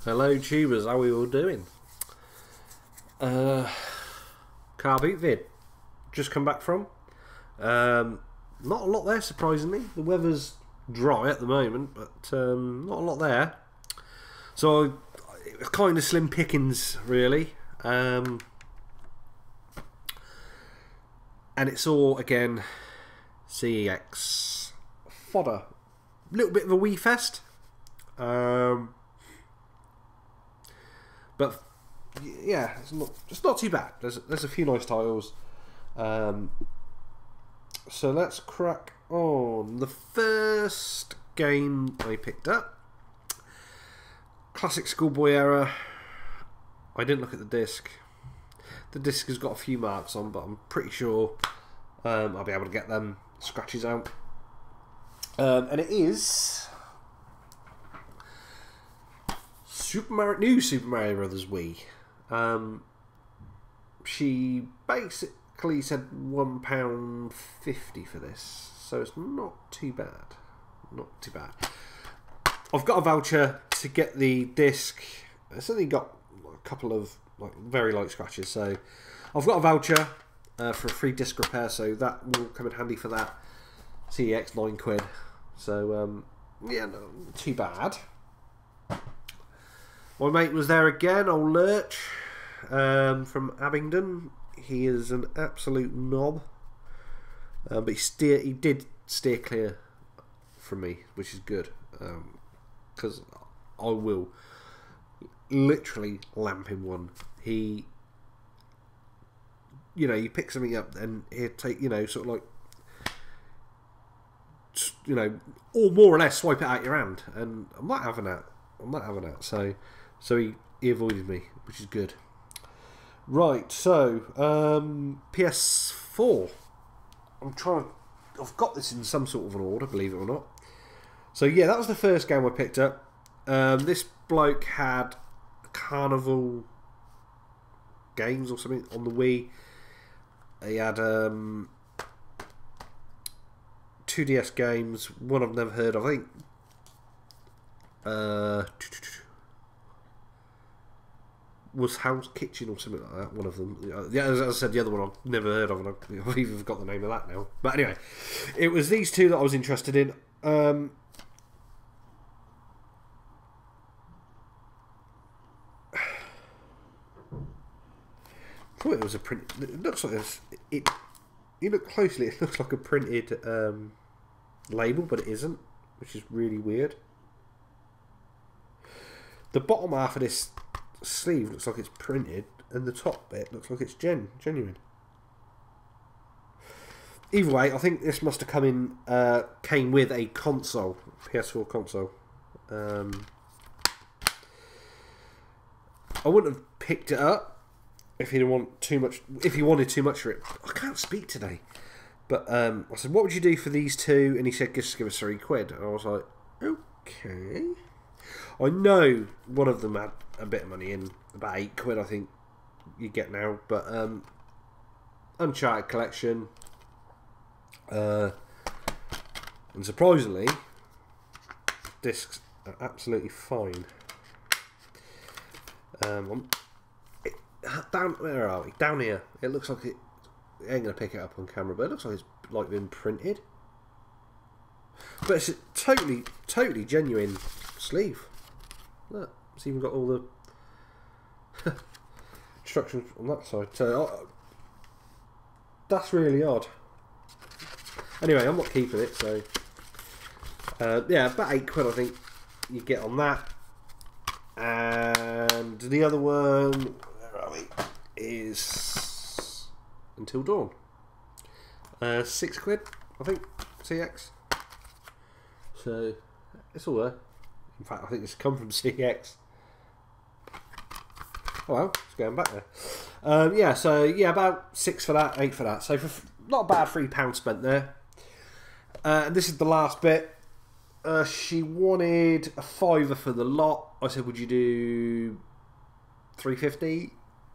Hello tubers, how are we all doing? Car boot vid. Just come back from. Not a lot there, surprisingly. The weather's dry at the moment, but not a lot there. So it was kind of slim pickings, really. And it's all, again, CEX fodder. A little bit of a wee fest. But yeah, it's not too bad. There's a few nice titles. So let's crack on. The first game I picked up, classic schoolboy era. I didn't look at the disc. The disc has got a few marks on, but I'm pretty sure I'll be able to get them scratches out. And it is new Super Mario Brothers Wii. She basically said £1.50 for this, so it's not too bad. Not too bad. I've got a voucher to get the disc. It's only got a couple of very light scratches, so I've got a voucher for a free disc repair, so that will come in handy for that. CEX £9. So yeah, not too bad. My mate was there again, old Lurch, from Abingdon. He is an absolute knob, but he did steer clear from me, which is good, because I will literally lamp him one. He, you pick something up and he'll take, sort of like, or more or less swipe it out your hand, and I'm not having that. So he avoided me, which is good. Right, so PS4. I've got this in some sort of an order, believe it or not. So yeah, that was the first game I picked up. This bloke had Carnival Games or something on the Wii. He had 2DS games, one I've never heard of. I think was Hell's Kitchen or something like that, one of them. Yeah, as I said, the other one I've never heard of, and I've even forgot the name of that now. But anyway, it was these two that I was interested in. I thought it was a print. It looks like you look closely, it looks like a printed label, but it isn't, which is really weird. The bottom half of this sleeve looks like it's printed, and the top bit looks like it's genuine. Either way, I think this must have came with a console, PS4 console. I wouldn't have picked it up if you wanted too much for it. I can't speak today, but I said, "What would you do for these two?" And he said, "Just give us £3," and I was like, "Okay." I know one of them had a bit of money in, about £8 I think you get now, but Uncharted Collection, and surprisingly, discs are absolutely fine. Where are we? Down here. It looks like it ain't gonna pick it up on camera, but it looks like it's been printed. But it's a totally genuine sleeve. Look, it's even got all the instructions on that side. So that's really odd. Anyway, I'm not keeping it. So yeah, about £8 I think you get on that. And the other one, where are we? Is Until Dawn. £6 I think. CX. So it's all there. In fact, I think it's come from CX. Oh well, it's going back there. Yeah, so yeah, about 6 for that, 8 for that. So for not a bad £3 spent there. And this is the last bit. She wanted a £5 for the lot. I said, "Would you do £3.50?"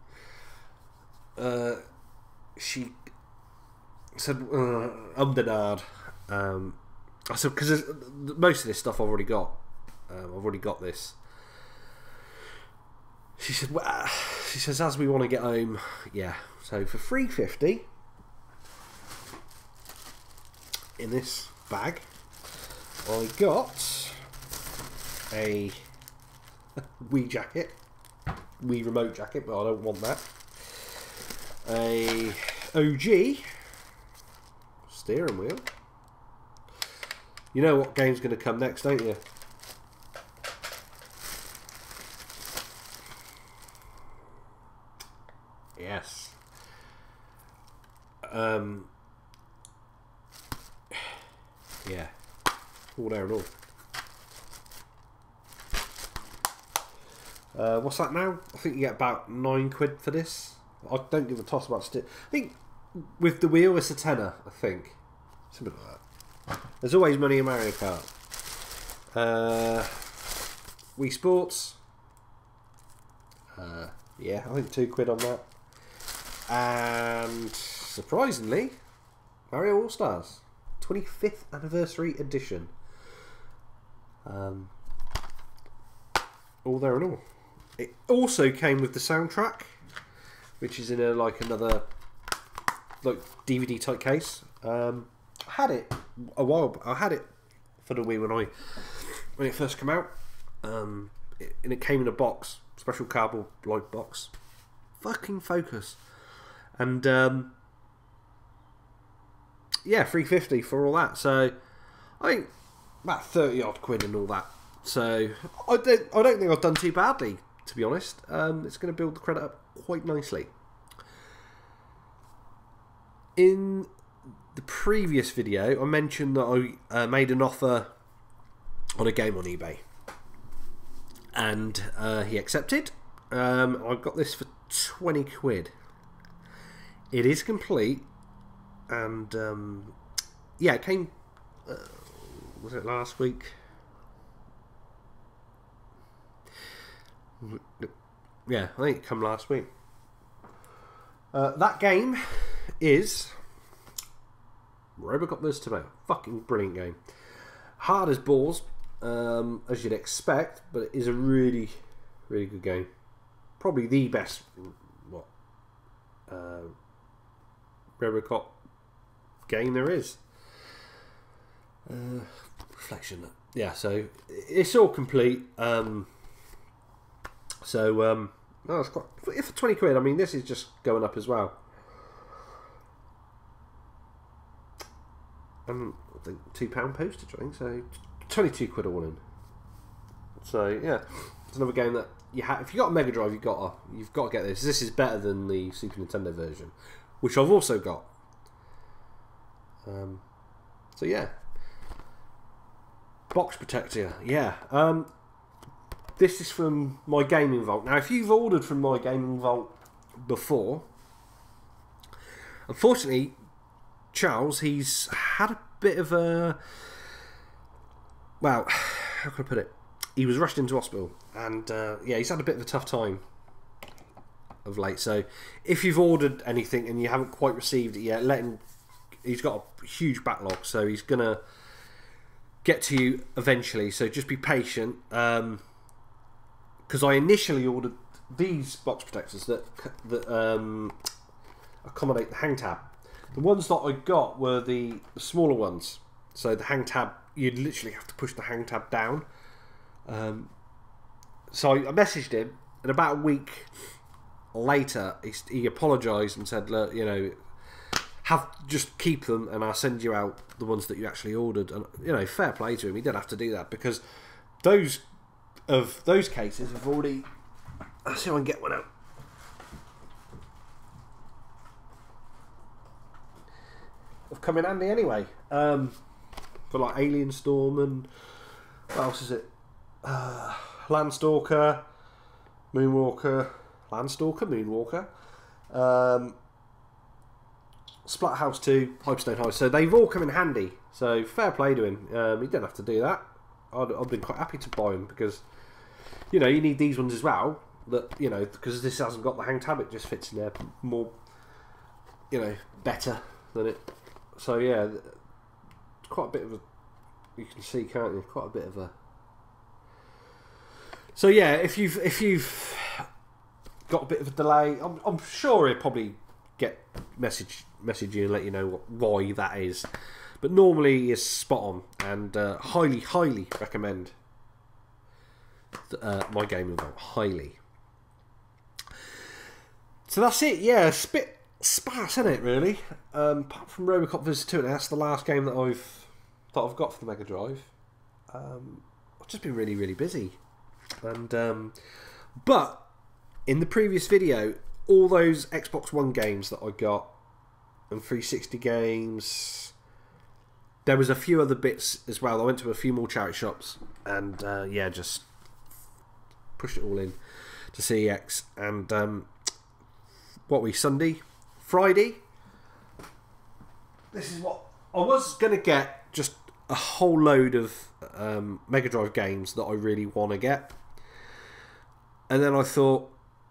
She said, "Denied." I said, "Because most of this stuff I've already got. I've already got this." She said, well, she says, as we want to get home, yeah. So for $3.50 in this bag, I got a Wii jacket, Wii remote jacket, but I don't want that. A OG steering wheel. You know what game's going to come next, don't you? Yes. Yeah. All there and all. What's that now? I think you get about £9 for this. I don't give a toss about stick. I think with the wheel it's a tenner, I think. Something like that. There's always money in Mario Kart. Wii Sports. Yeah, I think £2 on that. And surprisingly, Mario All Stars 25th anniversary edition. All there and all. It also came with the soundtrack, which is in another DVD type case. I had it a while. I had it for the Wii when it first came out, and it came in a box, special cardboard like box. Fucking focus, and yeah, $3.50 for all that. So I think about 30 odd quid and all that. So I don't think I've done too badly, to be honest. It's going to build the credit up quite nicely. In the previous video, I mentioned that I made an offer on a game on eBay, and he accepted. I got this for £20. It is complete, and yeah, it came. Was it last week? Yeah, I think it came last week. That game is Robocop vs Tomato. Fucking brilliant game. Hard as balls, as you'd expect, but it is a really, really good game. Probably the best Robocop game there is. Reflection. Yeah, so it's all complete. No, it's quite, for £20. I mean, this is just going up as well. I think £2 postage, I think, so £22 all in. So yeah, it's another game that you have. If you got a Mega Drive, you've got to get this. This is better than the Super Nintendo version, which I've also got. So yeah, box protector. Yeah. This is from My Gaming Vault. Now, if you've ordered from My Gaming Vault before, unfortunately, Charles, he's had a bit of a... Well, how can I put it? He was rushed into hospital, and yeah, he's had a bit of a tough time of late. So, if you've ordered anything and you haven't quite received it yet, let him... He's got a huge backlog, so he's going to get to you eventually. So, just be patient. Because I initially ordered these box protectors that accommodate the hang tab. The ones that I got were the smaller ones. So the hang tab, you'd literally have to push the hang tab down. So I messaged him, and about a week later, he apologised and said, look, you know, just keep them, and I'll send you out the ones that you actually ordered. And you know, fair play to him. He didn't have to do that, because those cases have already... Let's see if I can get one out. Have come in handy anyway. For like Alien Storm and... What else is it? Landstalker, Moonwalker, Splathouse 2, Hyperstone High. So they've all come in handy. So fair play to him. He didn't have to do that. I've been quite happy to buy them, because, you know, you need these ones as well. That, you know, because this hasn't got the hang tab, it just fits in there more, you know, better than it. So yeah, quite a bit of a... You can see, can't you? Quite a bit of a... So yeah, if you've got a bit of a delay. I'm sure he'll probably message you and let you know why that is. But normally it's spot on, and highly recommend My Game of Vault. Highly. So that's it. Yeah, it's a bit sparse, isn't it? Really. Apart from Robocop vs 2, that's the last game that I've got for the Mega Drive. I've just been really busy, and but in the previous video, all those Xbox One games that I got and 360 games, there was a few other bits as well. I went to a few more charity shops and yeah, just pushed it all in to CEX. And Friday, this is what I was going to get, just a whole load of Mega Drive games that I really want to get. And then I thought,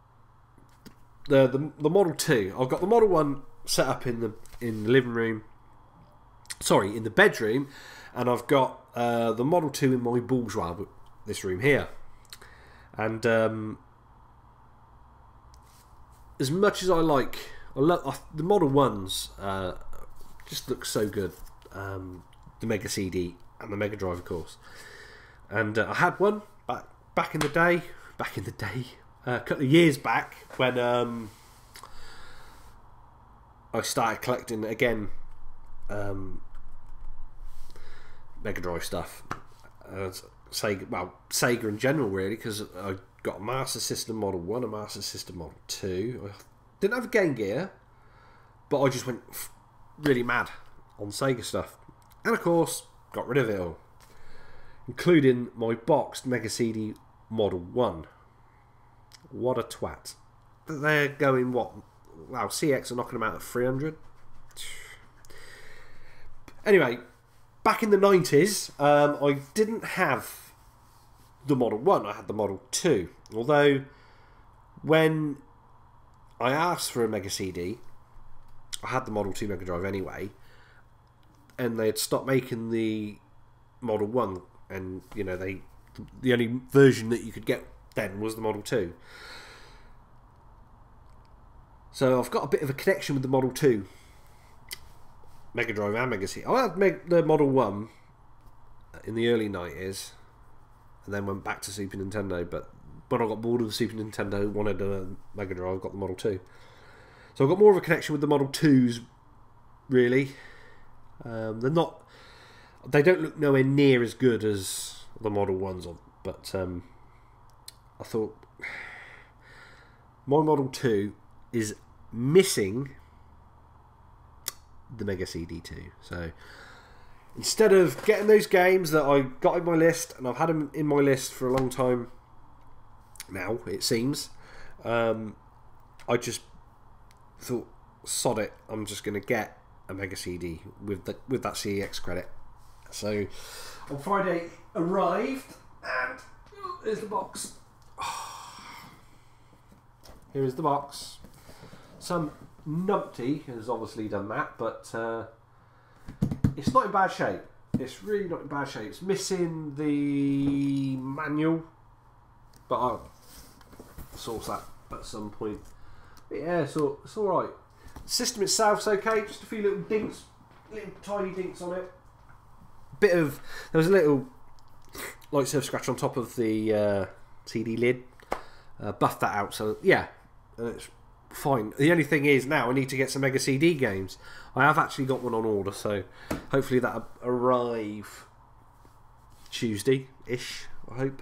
the Model 2, I've got the Model 1 set up in the living room, sorry, in the bedroom, and I've got the Model 2 in my bourgeois, this room here. And as much as I love the Model 1s, just look so good. The Mega CD and the Mega Drive, of course. And I had one back in the day, a couple of years back, when I started collecting again Mega Drive stuff. Sega in general, really, because I got a Master System Model 1, a Master System Model 2. I didn't have a Game Gear, but I just went really mad on Sega stuff. And of course, got rid of it all, including my boxed Mega CD Model 1. What a twat. They're going, what? Wow, CX are knocking them out at 300. Anyway, back in the 90s, I didn't have the Model 1, I had the Model 2. Although, when I asked for a Mega CD, I had the Model 2 Mega Drive anyway, and they had stopped making the Model 1, and, you know, the only version that you could get then was the Model 2. So I've got a bit of a connection with the Model 2 Mega Drive and Mega CD. I had the Model 1 in the early 90s, and then went back to Super Nintendo, but when I got bored of the Super Nintendo, wanted a Mega Drive, got the Model 2. So I've got more of a connection with the Model 2s, really. They don't look nowhere near as good as the Model 1s, but I thought my Model 2 is missing the Mega CD2. So instead of getting those games that I got in my list, and I've had them in my list for a long time now, it seems, I just thought, sod it, I'm just going to get a Mega CD with that CEX credit. So on Friday arrived, and here's the box. Here is the box. Some numpty has obviously done that, but it's not in bad shape. It's really not in bad shape. It's missing the manual, but I'll source that at some point. But yeah, so it's alright. The system itself's okay, just a few little dinks, little tiny dinks on it. There was a little light surface scratch on top of the CD lid. Buffed that out, so yeah, it's fine. The only thing is, now I need to get some Mega CD games. I have actually got one on order, so hopefully that'll arrive Tuesday-ish, I hope.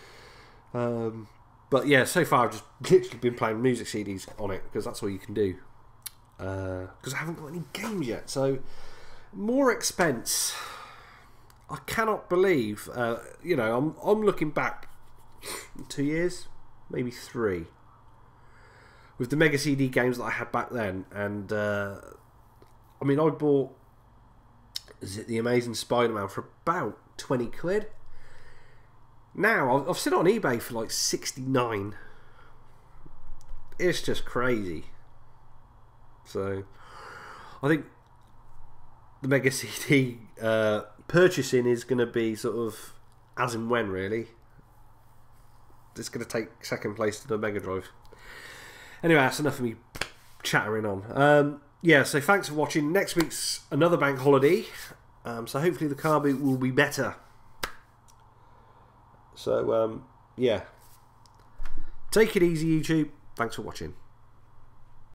But yeah, so far I've just literally been playing music CDs on it, because that's all you can do. Because I haven't got any games yet, so more expense. I cannot believe, you know, I'm looking back 2 years, maybe 3, with the Mega CD games that I had back then, and I mean, I bought, is it The Amazing Spider-Man for about 20 quid? Now I've seen it on eBay for like 69. It's just crazy. So I think the Mega CD purchasing is going to be sort of as and when, really. It's going to take second place to the Mega Drive. Anyway, that's enough of me chattering on. Yeah, so thanks for watching. Next week's another bank holiday, so hopefully the car boot will be better. So, yeah. Take it easy, YouTube. Thanks for watching.